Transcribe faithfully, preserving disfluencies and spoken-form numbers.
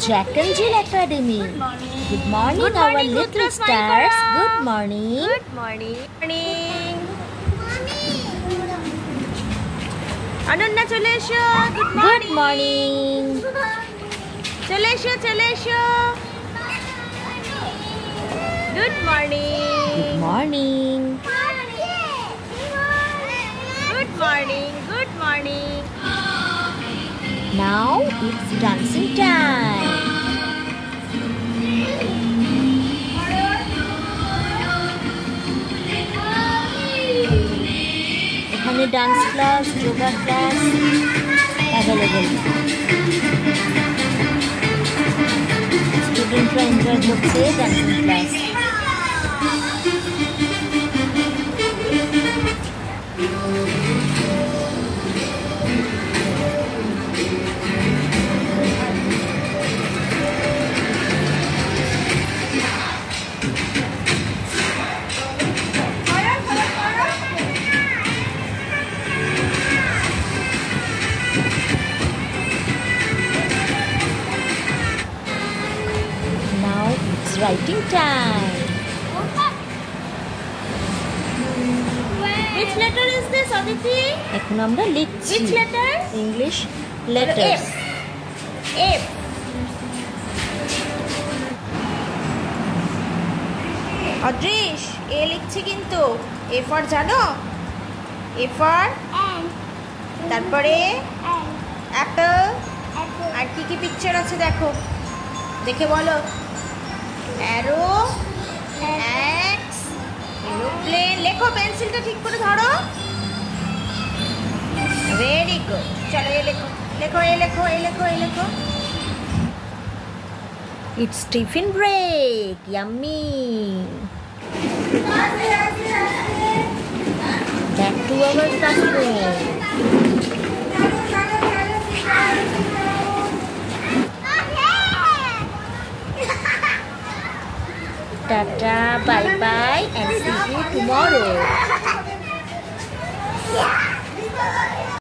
Jack and Jill Academy. Good morning. Good morning, Good our morning, little good stars. morning. Good morning. Good morning. Morning. Ananya চলে এসো. Good Good morning. morning. চলে এসো চলে এসো. Good morning. Good morning. Good morning. Good morning. Now it's dancing time. এখানে dance class, yoga class available. স্টুডেন্টরা enjoy করছে dancing class. Writing time. Which letter is this, Aditi? এখন আমরা লিখছি। Which letter? English letters. F. F. অদৃশ এ লিখছে কিন্তু। A for জানো? A for তারপরে অ্যাপল। আর কি কি পিকচার আছে দেখো, দেখে বলো। Arrow, X, aeroplane. লেখো, পেন্সিলটা ঠিক করে ধরো। Very good. চলো এ লেখো, লেখো এ লেখো, এ লেখো, এ লেখো। It's tiffin break. Yummy. Back to our classroom. Tata, bye bye, and see you tomorrow.